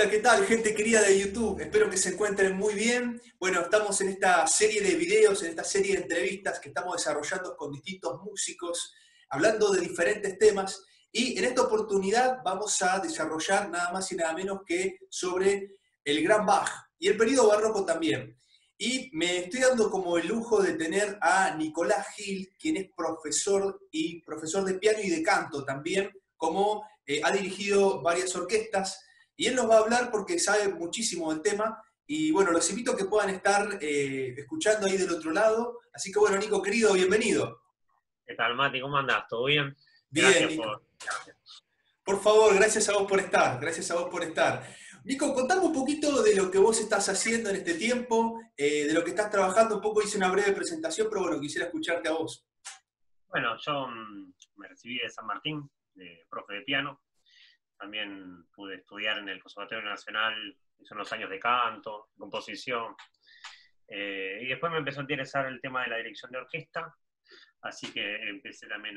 Hola, ¿qué tal, gente querida de YouTube? Espero que se encuentren muy bien. Bueno, estamos en esta serie de videos, en esta serie de entrevistas que estamos desarrollando con distintos músicos, hablando de diferentes temas. Y en esta oportunidad vamos a desarrollar nada más y nada menos que sobre el Gran Bach y el periodo barroco también. Y me estoy dando como el lujo de tener a Nicolás Gil, quien es profesor y profesor de piano y de canto también, como ha dirigido varias orquestas. Y él nos va a hablar porque sabe muchísimo del tema. Y bueno, los invito a que puedan estar escuchando ahí del otro lado. Así que bueno, Nico, querido, bienvenido. ¿Qué tal, Mati? ¿Cómo andás? ¿Todo bien? Bien, Gracias Nico. por invitarme. Por favor, gracias a vos por estar. Gracias a vos por estar. Nico, contame un poquito de lo que vos estás haciendo en este tiempo, de lo que estás trabajando. Un poco hice una breve presentación, pero bueno, quisiera escucharte a vos. Bueno, yo me recibí de San Martín, de profe de piano. También pude estudiar en el Conservatorio Nacional, hice unos años de canto, composición. Y después me empezó a interesar el tema de la dirección de orquesta, así que empecé también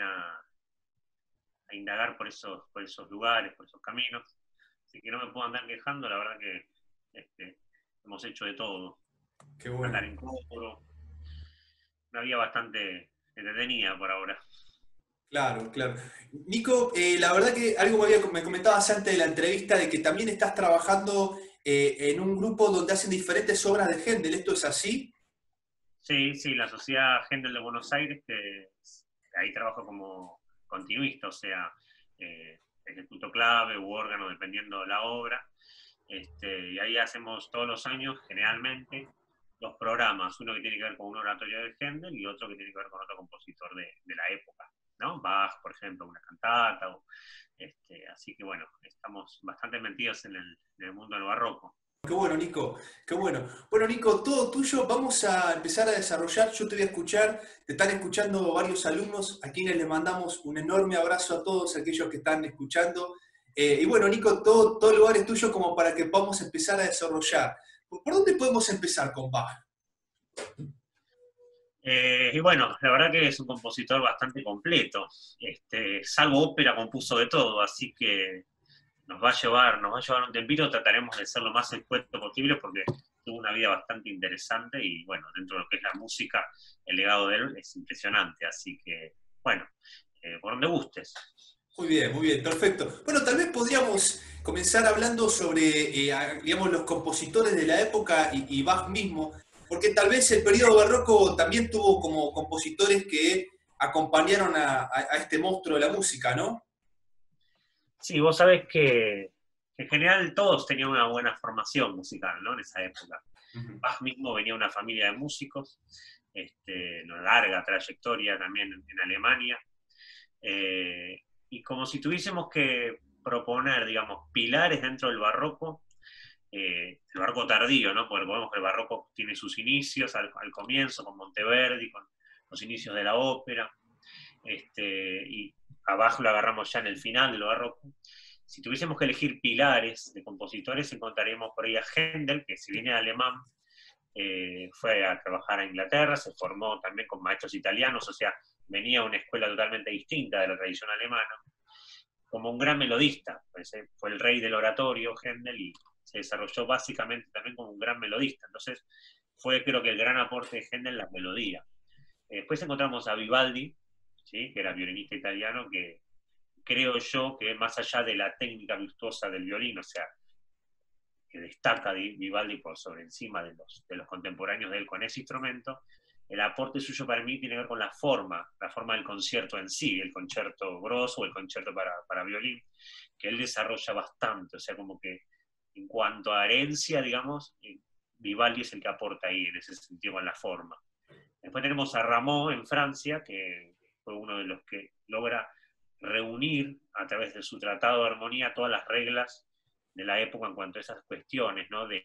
a indagar por esos lugares, por esos caminos. Así que no me puedo andar quejando, la verdad que hemos hecho de todo. Qué bueno. Cantar en coro, una vida bastante entretenida por ahora. Claro, claro. Nico, la verdad que algo me comentabas antes de la entrevista de que también estás trabajando en un grupo donde hacen diferentes obras de Händel. ¿Esto es así? Sí, sí, la Sociedad Händel de Buenos Aires, que ahí trabajo como continuista, o sea, ejecuto clave u órgano dependiendo de la obra. Y ahí hacemos todos los años, generalmente, dos programas, uno que tiene que ver con un oratorio de Händel y otro que tiene que ver con otro compositor de la época, ¿no? Bach, por ejemplo, una cantata. Así que bueno, estamos bastante metidos en el mundo del barroco. Qué bueno, Nico, qué bueno. Bueno, Nico, todo tuyo. Vamos a empezar a desarrollar. Yo te voy a escuchar. Te están escuchando varios alumnos a quienes les mandamos un enorme abrazo a todos aquellos que están escuchando. Y bueno, Nico, todo el lugar es tuyo como para que podamos empezar a desarrollar. ¿Por dónde podemos empezar con Bach? Y bueno, la verdad que es un compositor bastante completo. Salvo ópera, compuso de todo, así que nos va a llevar un tempito, trataremos de ser lo más escueto posible porque tuvo una vida bastante interesante y bueno, dentro de lo que es la música, el legado de él es impresionante, así que bueno, por donde gustes. Muy bien, perfecto. Bueno, tal vez podríamos comenzar hablando sobre, digamos, los compositores de la época y Bach mismo, porque tal vez el periodo barroco también tuvo como compositores que acompañaron a este monstruo de la música, ¿no? Sí, vos sabés que en general todos tenían una buena formación musical, ¿no? En esa época. Ujú. Bach mismo venía de una familia de músicos, una larga trayectoria también en Alemania. Eh, y como si tuviésemos que proponer, digamos, pilares dentro del barroco, el barroco tardío, ¿no? Porque podemos que el barroco tiene sus inicios al comienzo, con Monteverdi, con los inicios de la ópera, y abajo lo agarramos ya en el final del barroco. Si tuviésemos que elegir pilares de compositores, encontraríamos por ahí a Händel, que si viene alemán, fue a trabajar a Inglaterra, se formó también con maestros italianos, o sea, venía a una escuela totalmente distinta de la tradición alemana, como un gran melodista, pues, fue el rey del oratorio, Händel, y se desarrolló básicamente también como un gran melodista, entonces fue creo que el gran aporte de Händel la melodía. Después encontramos a Vivaldi, ¿sí? Que era violinista italiano, que creo yo que más allá de la técnica virtuosa del violín, o sea, que destaca Vivaldi por sobre encima de los contemporáneos de él con ese instrumento, el aporte suyo para mí tiene que ver con la forma del concierto en sí, el concierto grosso o el concierto para violín, que él desarrolla bastante, o sea, como que en cuanto a herencia, digamos, Vivaldi es el que aporta ahí en ese sentido con la forma. Después tenemos a Rameau en Francia, que fue uno de los que logra reunir a través de su tratado de armonía todas las reglas de la época en cuanto a esas cuestiones, ¿no? De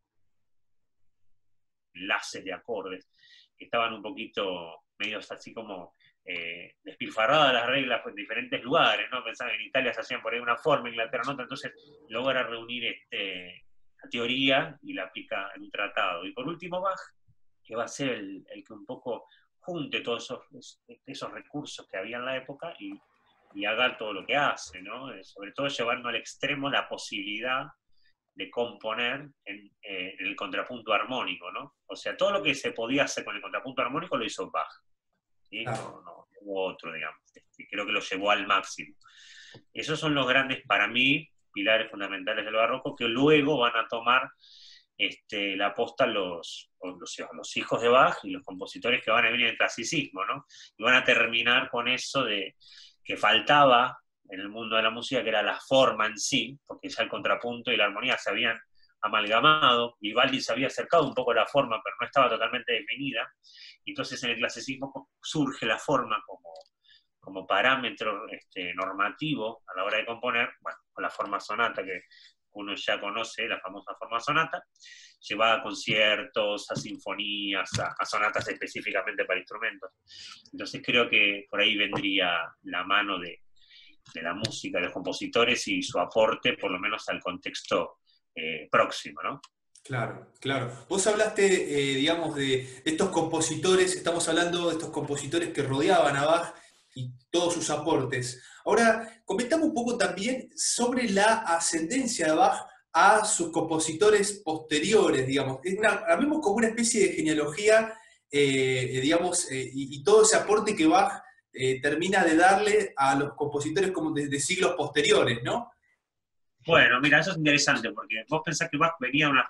enlaces de acordes, que estaban un poquito medios así como despilfarradas las reglas en diferentes lugares, ¿no? Pensaban que en Italia se hacían por ahí una forma, en Inglaterra no, entonces logra reunir la teoría y la aplica en un tratado. Y por último Bach, que va a ser el que un poco junte todos esos recursos que había en la época y haga todo lo que hace, ¿no? Sobre todo llevando al extremo la posibilidad de componer en el contrapunto armónico, ¿no? O sea, todo lo que se podía hacer con el contrapunto armónico lo hizo Bach, ¿sí? Claro. No hubo otro, digamos. Creo que lo llevó al máximo. Esos son los grandes, para mí, pilares fundamentales del barroco, que luego van a tomar la posta los hijos de Bach y los compositores que van a venir del clasicismo, ¿no? Y van a terminar con eso de que faltaba en el mundo de la música, que era la forma en sí, porque ya el contrapunto y la armonía se habían amalgamado, Vivaldi se había acercado un poco a la forma, pero no estaba totalmente definida, y entonces en el clasicismo surge la forma como parámetro normativo a la hora de componer, bueno, con la forma sonata que uno ya conoce, la famosa forma sonata, llevada a conciertos, a sinfonías, a sonatas específicamente para instrumentos. Entonces creo que por ahí vendría la mano de la música, de los compositores y su aporte, por lo menos al contexto próximo, ¿no? Claro, claro. Vos hablaste, digamos, de estos compositores, estamos hablando de estos compositores que rodeaban a Bach y todos sus aportes. Ahora, comentamos un poco también sobre la ascendencia de Bach a sus compositores posteriores, digamos. La vemos como una especie de genealogía, digamos, y todo ese aporte que Bach termina de darle a los compositores como de siglos posteriores, ¿no? Bueno, mira, eso es interesante, porque vos pensás que Bach venía de una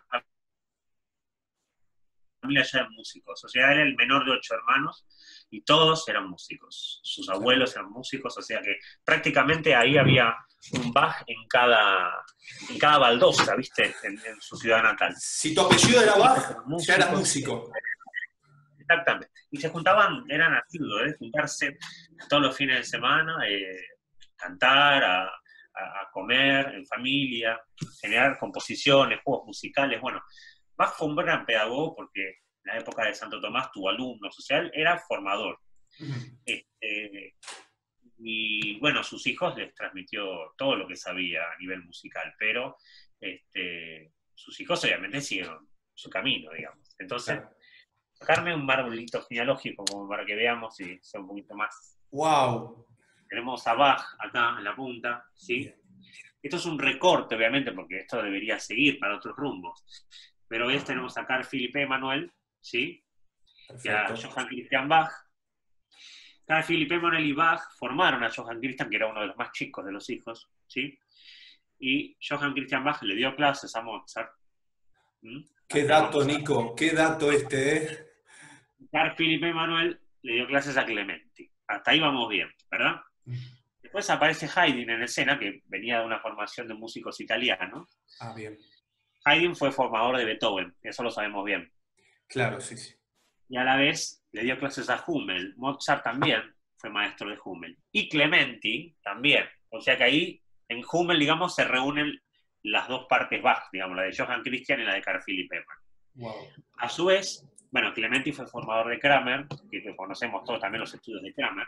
familia ya de músicos, o sea, él era el menor de 8 hermanos, y todos eran músicos. Sus abuelos eran músicos, o sea que prácticamente ahí había un Bach en cada baldosa, ¿viste? En su ciudad natal. Si tu apellido era Bach, Músicos, ya eras músico. exactamente. Y se juntaban, eran asiduos, juntarse todos los fines de semana, cantar, a comer en familia, generar composiciones, juegos musicales. Bueno, Bach fue un gran pedagogo porque en la época de Santo Tomás tuvo alumnos, o sea, él era formador. Y bueno, a sus hijos les transmitió todo lo que sabía a nivel musical, pero sus hijos obviamente siguieron su camino, digamos. Entonces, Claro. sacarme un marbolito genealógico como para que veamos y sea un poquito más. ¡Wow! Tenemos a Bach acá en la punta, ¿sí? Esto es un recorte, obviamente, porque esto debería seguir para otros rumbos. Pero tenemos a Carl Philipp Emanuel, ¿sí? Y a Johann Christian Bach. Carl Philipp Emanuel y Bach formaron a Johann Christian, que era uno de los más chicos de los hijos, ¿sí? Y Johann Christian Bach le dio clases a Mozart. Qué dato, Nico, qué dato ¿eh? Carl Philipp Emanuel le dio clases a Clementi. Hasta ahí vamos bien, ¿verdad? Después aparece Haydn en escena, que venía de una formación de músicos italianos. Ah, bien. Haydn fue formador de Beethoven, eso lo sabemos bien. Claro, sí, sí. Y a la vez le dio clases a Hummel. Mozart también fue maestro de Hummel. Y Clementi también. O sea que ahí, en Hummel, digamos, se reúnen las dos partes Bach, digamos, la de Johann Christian y la de Carl Philipp Emanuel. Wow. A su vez, bueno, Clementi fue formador de Kramer, que conocemos todos también los estudios de Kramer,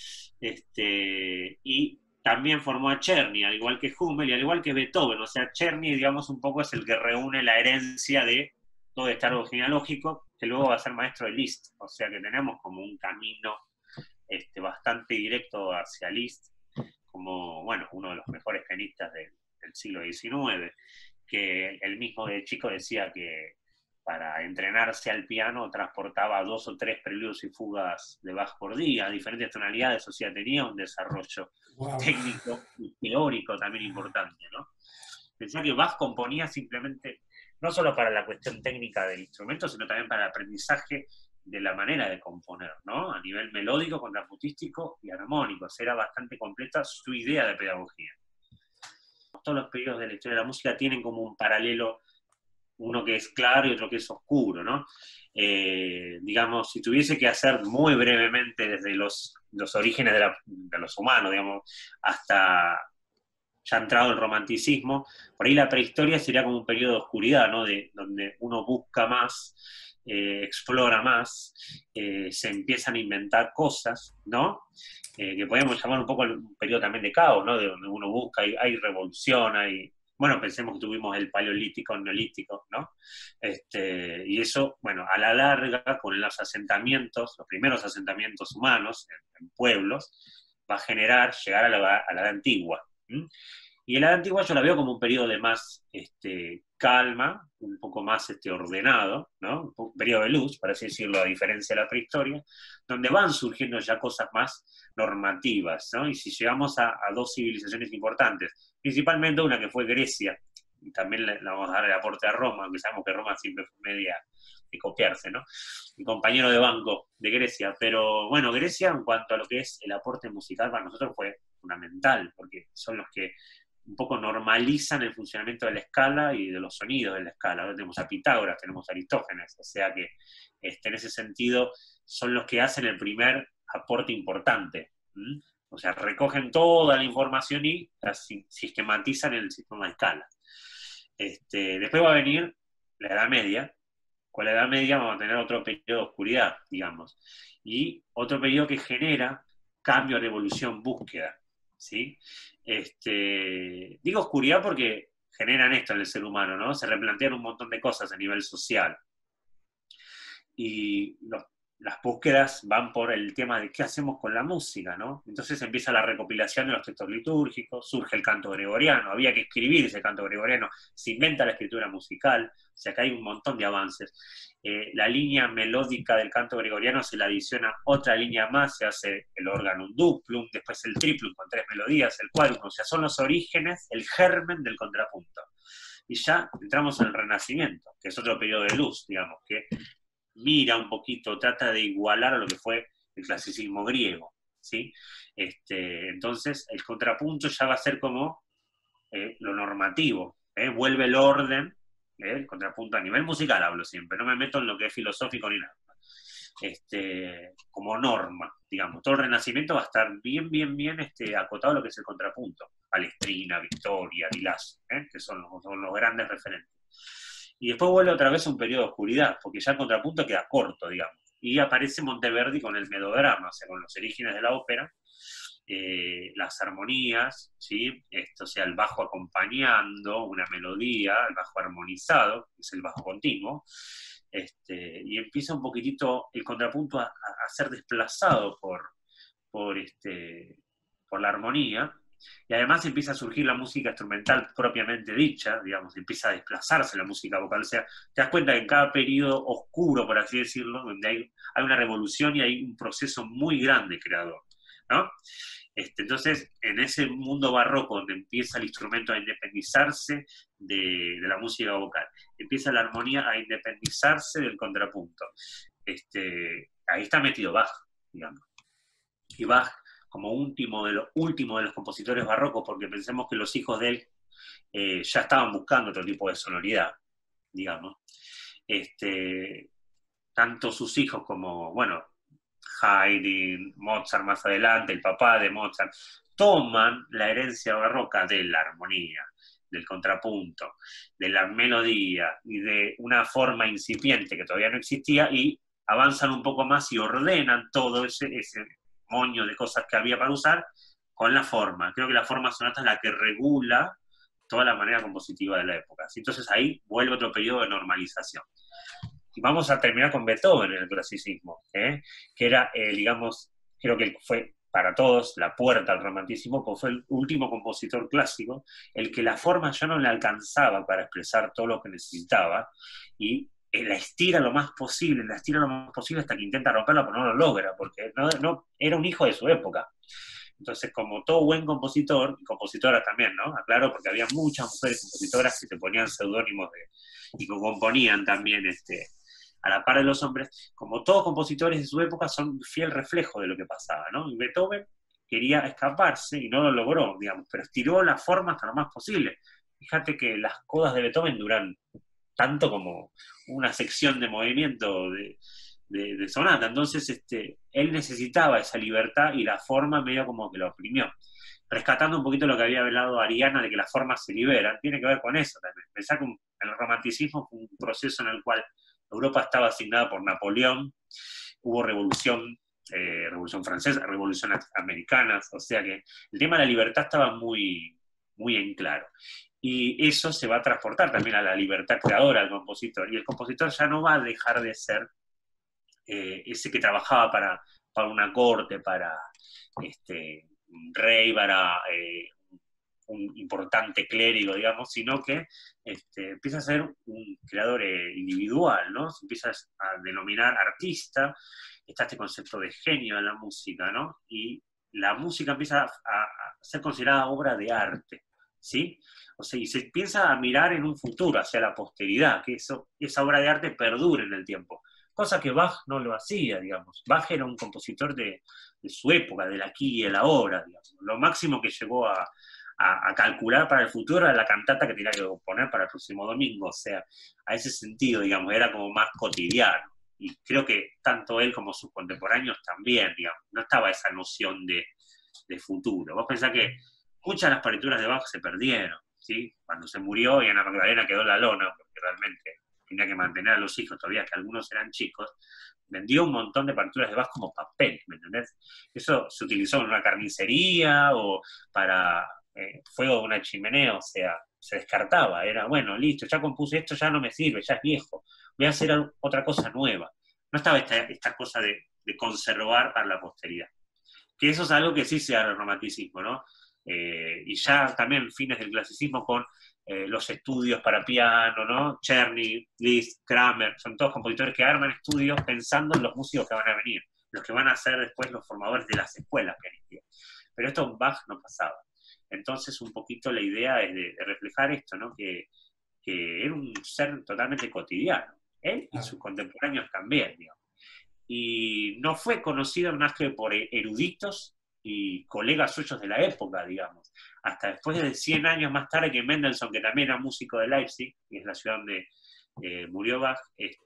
y también formó a Czerny, al igual que Hummel y al igual que Beethoven. O sea, Czerny, digamos, un poco es el que reúne la herencia de todo este árbol genealógico, que luego va a ser maestro de Liszt. O sea que tenemos como un camino bastante directo hacia Liszt, como, bueno, uno de los mejores pianistas del siglo XIX, que él mismo de chico decía que para entrenarse al piano transportaba 2 o 3 preludios y fugas de Bach por día, diferentes tonalidades, o sea, tenía un desarrollo técnico y teórico también importante, ¿no? Pensaba que Bach componía simplemente, no solo para la cuestión técnica del instrumento, sino también para el aprendizaje de la manera de componer, ¿no? A nivel melódico, contrapuntístico y armónico. O sea, era bastante completa su idea de pedagogía. Todos los periodos de la historia de la música tienen como un paralelo, uno que es claro y otro que es oscuro, ¿no? Digamos, si tuviese que hacer muy brevemente desde los orígenes de los humanos, digamos, hasta ya entrado el romanticismo, por ahí la prehistoria sería como un periodo de oscuridad, ¿no? Donde uno busca más, explora más, se empiezan a inventar cosas, ¿no? Que podemos llamar un poco un periodo también de caos, ¿no? De donde uno busca, hay revolución, bueno, pensemos que tuvimos el paleolítico, el neolítico, ¿no? Y eso, bueno, a la larga, con los asentamientos, los primeros asentamientos humanos en pueblos, va a generar, llegar a la edad antigua. Y en la Edad Antigua yo la veo como un periodo de más calma, un poco más ordenado, ¿no? Un periodo de luz, por así decirlo, a diferencia de la prehistoria, donde van surgiendo ya cosas más normativas, ¿no? Y si llegamos a dos civilizaciones importantes, principalmente una que fue Grecia, y también le vamos a dar el aporte a Roma, aunque sabemos que Roma siempre fue media de copiarse, ¿no? Mi compañero de banco de Grecia, pero bueno, Grecia en cuanto a lo que es el aporte musical para nosotros fue fundamental, porque son los que un poco normalizan el funcionamiento de la escala y de los sonidos de la escala. Ahora tenemos a Pitágoras, tenemos a Aristófanes, o sea que en ese sentido son los que hacen el primer aporte importante. ¿Mm? O sea, recogen toda la información y la sistematizan en el sistema de escala. Después va a venir la Edad Media. Con la Edad Media vamos a tener otro periodo de oscuridad, digamos, y otro periodo que genera cambio, revolución, búsqueda, ¿sí? Digo oscuridad porque generan esto en el ser humano, ¿no? Se replantean un montón de cosas a nivel social. Y las búsquedas van por el tema de qué hacemos con la música, ¿no? Entonces empieza la recopilación de los textos litúrgicos, surge el canto gregoriano, había que escribir ese canto gregoriano, se inventa la escritura musical, o sea que hay un montón de avances. La línea melódica del canto gregoriano se la adiciona otra línea más, se hace el órgano duplum, después el triplum con 3 melodías, el quadruplum, o sea, son los orígenes, el germen del contrapunto. Y ya entramos en el Renacimiento, que es otro periodo de luz, digamos, que mira un poquito, trata de igualar a lo que fue el clasicismo griego, ¿sí? Entonces, el contrapunto ya va a ser como lo normativo, vuelve el orden, el contrapunto a nivel musical hablo siempre, no me meto en lo que es filosófico ni nada, como norma, digamos, todo el Renacimiento va a estar bien acotado a lo que es el contrapunto, Palestrina, Victoria, Dilaso, que son los grandes referentes. Y después vuelve otra vez a un periodo de oscuridad, porque ya el contrapunto queda corto, digamos. Y aparece Monteverdi con el melodrama, o sea, con los orígenes de la ópera, las armonías, ¿sí? O sea, el bajo acompañando una melodía, el bajo armonizado, que es el bajo continuo, y empieza un poquitito el contrapunto a ser desplazado por la armonía, y además empieza a surgir la música instrumental propiamente dicha, digamos, empieza a desplazarse la música vocal. O sea, te das cuenta que en cada periodo oscuro, por así decirlo, donde hay una revolución y hay un proceso muy grande creador, ¿no? Entonces, en ese mundo barroco donde empieza el instrumento a independizarse de la música vocal, empieza la armonía a independizarse del contrapunto. Ahí está metido Bach, digamos. Y Bach como último de los compositores barrocos, porque pensemos que los hijos de él ya estaban buscando otro tipo de sonoridad, digamos. Tanto sus hijos como, bueno, Haydn, Mozart más adelante, el papá de Mozart, toman la herencia barroca de la armonía, del contrapunto, de la melodía y de una forma incipiente que todavía no existía y avanzan un poco más y ordenan todo ese moño de cosas que había para usar con la forma. Creo que la forma sonata es la que regula toda la manera compositiva de la época. Entonces ahí vuelve otro periodo de normalización. Y vamos a terminar con Beethoven en el clasicismo, que era, digamos, creo que fue para todos la puerta al romanticismo, porque fue el último compositor clásico, el que la forma ya no le alcanzaba para expresar todo lo que necesitaba, y la estira lo más posible hasta que intenta romperla, pero no lo logra, porque no era un hijo de su época. Entonces, como todo buen compositor, y compositoras también, ¿no? Aclaro, porque había muchas mujeres compositoras que se ponían seudónimos y que componían también a la par de los hombres, como todos compositores de su época son fiel reflejo de lo que pasaba, ¿no? Y Beethoven quería escaparse y no lo logró, digamos, pero estiró la forma hasta lo más posible. Fíjate que las codas de Beethoven duran tanto como una sección de movimiento de sonata, entonces él necesitaba esa libertad y la forma medio como que lo oprimió. Rescatando un poquito lo que había hablado Ariana de que las formas se liberan, tiene que ver con eso también. Pensar que el romanticismo fue un proceso en el cual Europa estaba asignada por Napoleón, hubo revolución francesa, revolución americana, o sea que el tema de la libertad estaba muy, muy en claro. Y eso se va a transportar también a la libertad creadora del compositor, y el compositor ya no va a dejar de ser ese que trabajaba para una corte, para un rey, para un importante clérigo, digamos, sino que empieza a ser un creador individual, ¿no? Se empieza a denominar artista, está este concepto de genio en la música, ¿no? Y la música empieza a ser considerada obra de arte, ¿sí? O sea, y se empieza a mirar en un futuro, hacia la posteridad, que esa obra de arte perdure en el tiempo. Cosa que Bach no lo hacía, digamos. Bach era un compositor de su época, del aquí y el ahora, digamos. Lo máximo que llegó a calcular para el futuro era la cantata que tenía que componer para el próximo domingo. O sea, a ese sentido, digamos, era como más cotidiano. Y creo que tanto él como sus contemporáneos también, digamos, no estaba esa noción de futuro. Vos pensás que muchas de las partituras de Bach se perdieron, ¿sí? Cuando se murió y Ana Magdalena quedó en la lona, porque realmente tenía que mantener a los hijos todavía, que algunos eran chicos, vendió un montón de partituras de Bach como papel, ¿me entendés? Eso se utilizó en una carnicería o para fuego de una chimenea, o sea, se descartaba, era, bueno, listo, ya compuse esto, ya no me sirve, ya es viejo, voy a hacer otra cosa nueva. No estaba esta cosa de conservar para la posteridad. Que eso es algo que sí se da en el romanticismo, ¿no? Y ya también fines del clasicismo con los estudios para piano, ¿no? Czerny, Liszt, Kramer, son todos compositores que arman estudios pensando en los músicos que van a venir, los que van a ser después los formadores de las escuelas pianísticas. Pero esto en Bach no pasaba. Entonces, un poquito la idea es de reflejar esto, ¿no? Que era un ser totalmente cotidiano, él y sus contemporáneos también, digamos. Y no fue conocido más que por eruditos y colegas suyos de la época, digamos. Hasta después de 100 años más tarde que Mendelssohn, que también era músico de Leipzig, que es la ciudad donde murió Bach,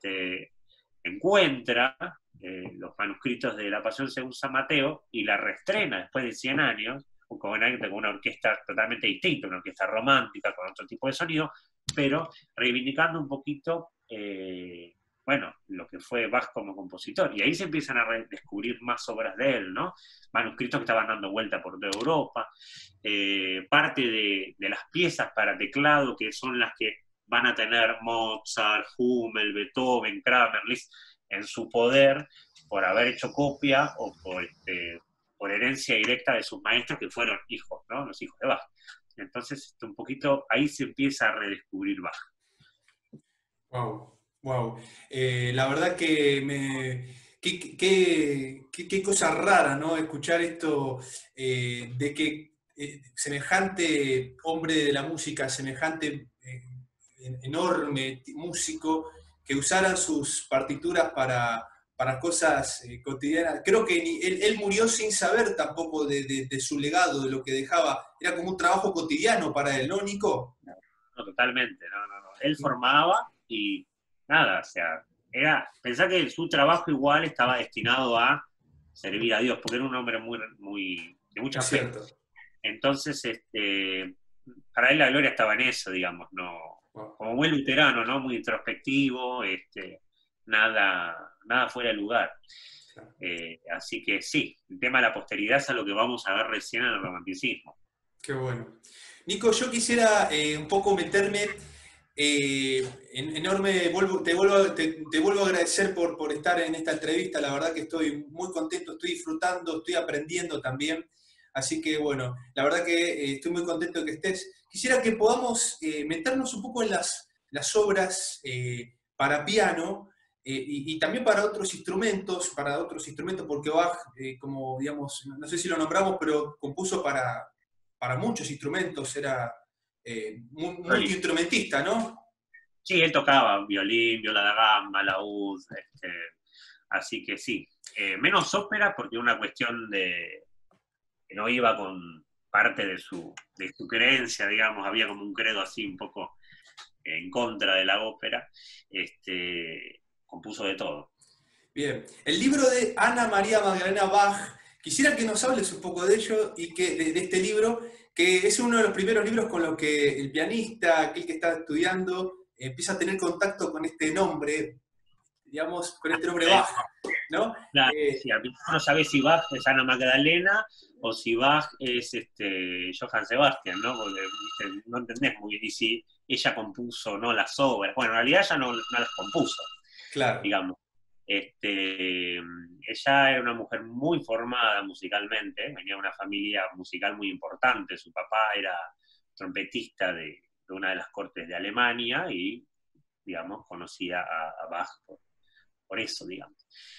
encuentra los manuscritos de La Pasión según San Mateo y la reestrena después de 100 años, con una orquesta totalmente distinta, una orquesta romántica, con otro tipo de sonido, pero reivindicando un poquito bueno, lo que fue Bach como compositor. Y ahí se empiezan a descubrir más obras de él, ¿no? Manuscritos que estaban dando vuelta por toda Europa, parte de las piezas para teclado, que son las que van a tener Mozart, Hummel, Beethoven, Kramer, Liszt, en su poder, por haber hecho copia o por herencia directa de sus maestros, que fueron hijos, ¿no? Los hijos de Bach. Entonces, un poquito ahí se empieza a redescubrir Bach. Wow, wow. La verdad que qué cosa rara, ¿no? Escuchar esto de que semejante hombre de la música, semejante enorme músico, que usaran sus partituras para cosas cotidianas. Creo que él murió sin saber tampoco de su legado, de lo que dejaba. Era como un trabajo cotidiano para él, ¿no, Nico? No, totalmente, no. Él formaba y nada, o sea, pensá que su trabajo igual estaba destinado a servir a Dios, porque era un hombre de mucha Es fe. cierto. Entonces, para él la gloria estaba en eso, digamos, no, Wow. como buen luterano, ¿no? Muy introspectivo, nada fuera de lugar. Claro. Así que sí, el tema de la posteridad es algo que vamos a ver recién en el romanticismo. Qué bueno. Nico, yo quisiera un poco meterme, enorme, te vuelvo a agradecer por estar en esta entrevista, la verdad que estoy muy contento, estoy disfrutando, estoy aprendiendo también, así que bueno, la verdad que estoy muy contento de que estés. Quisiera que podamos meternos un poco en las obras para piano y también para otros instrumentos, porque Bach, como digamos, no sé si lo nombramos, pero compuso para muchos instrumentos, era multiinstrumentista, ¿no? Sí, él tocaba violín, viola da gamba, laúd, así que sí. Menos ópera porque una cuestión de que no iba con parte de su creencia, digamos, había como un credo así un poco en contra de la ópera, compuso de todo. Bien. El libro de Ana María Magdalena Bach, quisiera que nos hables un poco de ello y de este libro, que es uno de los primeros libros con los que el pianista, aquel que está estudiando, empieza a tener contacto con este nombre, digamos, con este nombre Bach, ¿no? Claro, sí, al principio no sabés si Bach es Ana Magdalena o si Bach es Johann Sebastian, ¿no? Porque no entendés muy bien y si ella compuso o no las obras. Bueno, en realidad ella no las compuso, Claro. digamos. Ella era una mujer muy formada musicalmente, venía de una familia musical muy importante, su papá era trompetista de una de las cortes de Alemania y, digamos, conocía a Bach por eso, digamos.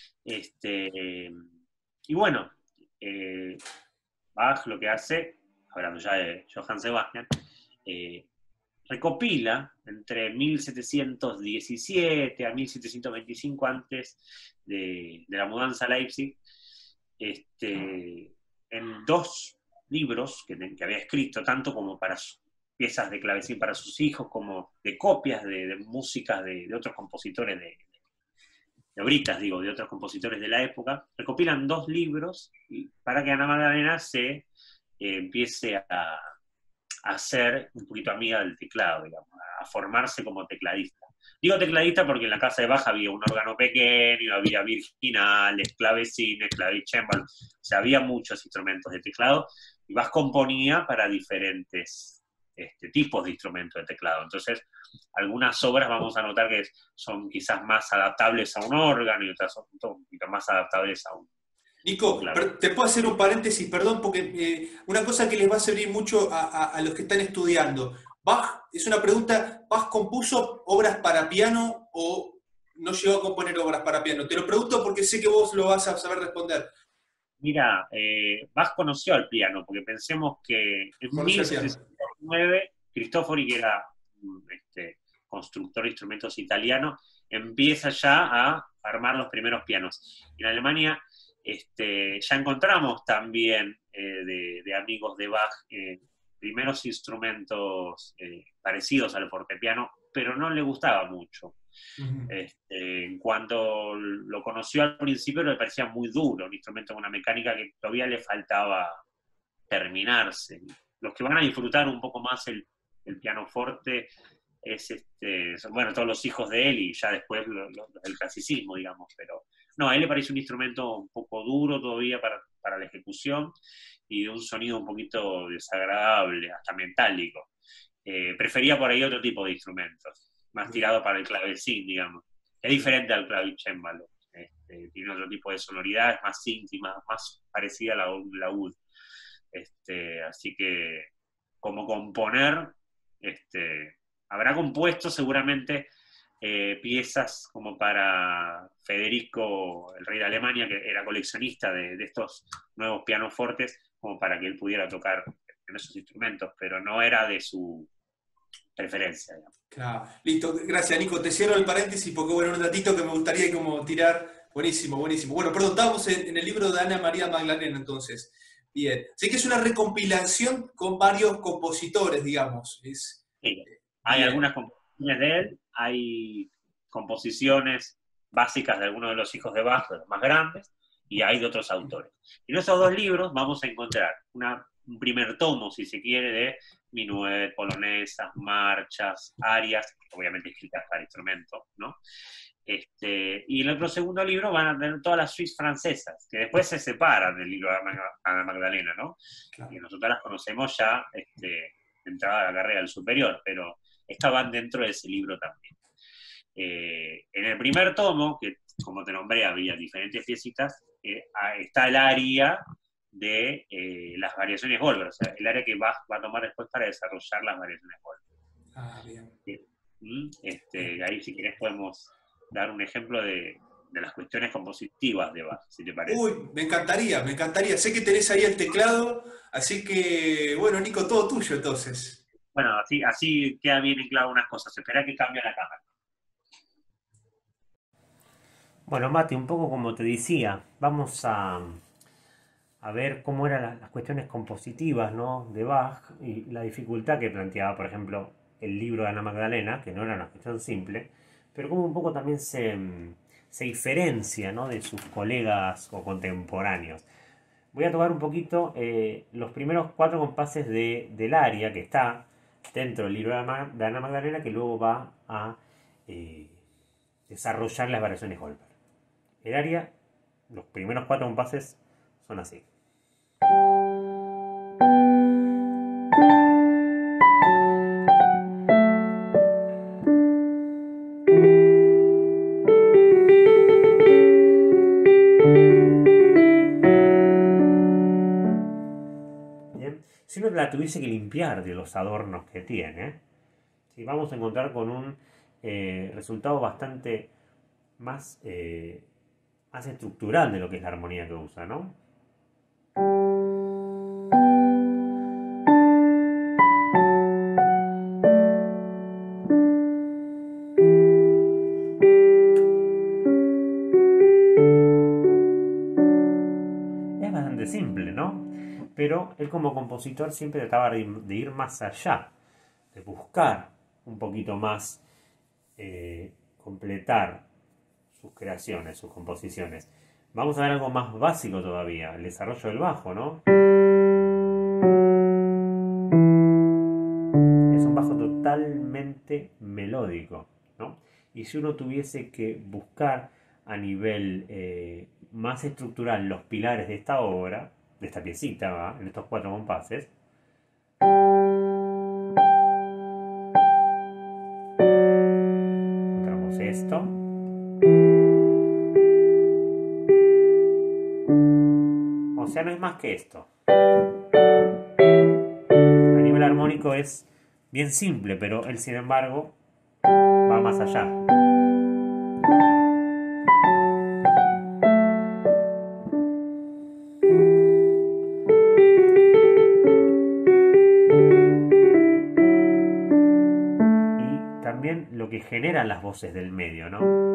Y bueno, Bach lo que hace, hablando ya de Johann Sebastian, recopila entre 1717 a 1725, antes de la mudanza a Leipzig, en 2 libros que había escrito, tanto como para piezas de clavecín para sus hijos, como de copias de músicas de otros compositores, de obritas, digo, de otros compositores de la época. Recopilan 2 libros para que Ana Magdalena se empiece a ser un poquito amiga del teclado, digamos, a formarse como tecladista. Digo tecladista porque en la casa de Bach había un órgano pequeño, había virginales, clavecines, clavicémbalo, o sea, había muchos instrumentos de teclado, y Bach componía para diferentes tipos de instrumentos de teclado. Entonces, algunas obras vamos a notar que son quizás más adaptables a un órgano y otras son un poquito más adaptables a un... Nico, Claro. te puedo hacer un paréntesis, perdón, porque una cosa que les va a servir mucho a los que están estudiando. Bach, es una pregunta, ¿Bach compuso obras para piano o no llegó a componer obras para piano? Te lo pregunto porque sé que vos lo vas a saber responder. Mira, Bach conoció al piano, porque pensemos que en Conoció el piano. 1709 Cristofori, que era constructor de instrumentos italiano, empieza ya a armar los primeros pianos. En Alemania ya encontramos también de amigos de Bach primeros instrumentos parecidos al fortepiano, pero no le gustaba mucho. En cuanto lo conoció al principio, le parecía muy duro, un instrumento con una mecánica que todavía le faltaba terminarse. Los que van a disfrutar un poco más el pianoforte son, bueno, todos los hijos de él, y ya después el clasicismo, digamos, pero no, a él le parece un instrumento un poco duro todavía para la ejecución, y de un sonido un poquito desagradable, hasta metálico. Prefería por ahí otro tipo de instrumentos, más tirado para el clavecín, digamos. Es diferente al clavicémbalo. Tiene otro tipo de sonoridad, es más íntima, más parecida a la laúd. Así que, como componer, habrá compuesto seguramente piezas como para Federico, el rey de Alemania, que era coleccionista de estos nuevos pianofortes, como para que él pudiera tocar en esos instrumentos, pero no era de su preferencia, digamos. Claro. Listo, gracias Nico. Te cierro el paréntesis porque bueno, un datito que me gustaría como tirar. Buenísimo, buenísimo. Bueno, perdón, estábamos en el libro de Ana María Magdalena entonces. Bien. Sé que es una recompilación con varios compositores, digamos. Sí. Hay Bien. algunas composiciones de él, hay composiciones básicas de algunos de los hijos de Bach, de los más grandes, y hay de otros autores. Y en esos 2 libros vamos a encontrar un primer tomo, si se quiere, de minuet, polonesas, marchas, arias, obviamente escritas para instrumento, ¿no? Y en el otro segundo libro van a tener todas las suites francesas, que después se separan del libro de Ana Magdalena, ¿no? Claro. Y nosotros las conocemos ya entrada a la carrera del superior, pero estaban dentro de ese libro también. En el primer tomo, que como te nombré había diferentes piecitas, está el área de las variaciones Goldberg, o sea, el área que va a tomar después para desarrollar las variaciones Goldberg. Ah, bien. Ahí, si querés, podemos dar un ejemplo de las cuestiones compositivas de Bach, si te parece. Uy, me encantaría, me encantaría. Sé que tenés ahí el teclado, así que, bueno, Nico, todo tuyo entonces. Bueno, así queda bien en claro unas cosas. Espera que cambie la cámara. Bueno, Mati, un poco como te decía, vamos a ver cómo eran las cuestiones compositivas, ¿no?, de Bach, y la dificultad que planteaba, por ejemplo, el libro de Ana Magdalena, que no era una cuestión simple, pero cómo un poco también se diferencia, ¿no?, de sus colegas o contemporáneos. Voy a tocar un poquito los primeros 4 compases del aria que está dentro del libro de Ana Magdalena, que luego va a desarrollar las variaciones Goldberg. El aria, los primeros 4 compases son así. Bien. si uno la tuviese que limpiar de los adornos que tiene, ¿sí? Vamos a encontrar con un resultado bastante más, más estructural de lo que es la armonía que usa, ¿no? Es bastante simple, ¿no? Pero él como compositor siempre trataba de ir más allá, de buscar un poquito más, completar sus creaciones, sus composiciones. Vamos a ver algo más básico todavía, el desarrollo del bajo, ¿no? Es un bajo totalmente melódico, ¿no? Y si uno tuviese que buscar a nivel más estructural los pilares de esta obra, de esta piecita, ¿va? En estos 4 compases, encontramos esto. O sea, no es más que esto. A nivel armónico es bien simple, pero él, sin embargo, va más allá. Y también lo que generan las voces del medio, ¿no?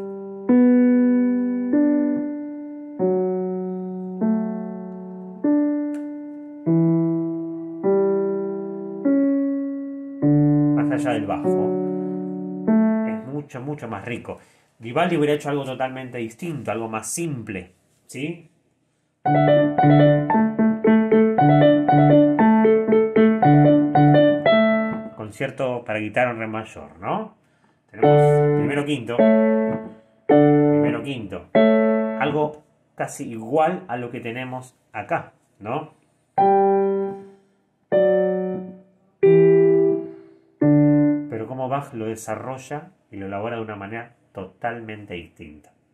Más allá del bajo, es mucho, mucho más rico. Vivaldi hubiera hecho algo totalmente distinto, algo más simple, ¿sí? Concierto para guitarra en re mayor, ¿no? Tenemos primero quinto, algo casi igual a lo que tenemos acá, ¿no? Pero cómo Bach lo desarrolla y lo elabora de una manera totalmente distinta.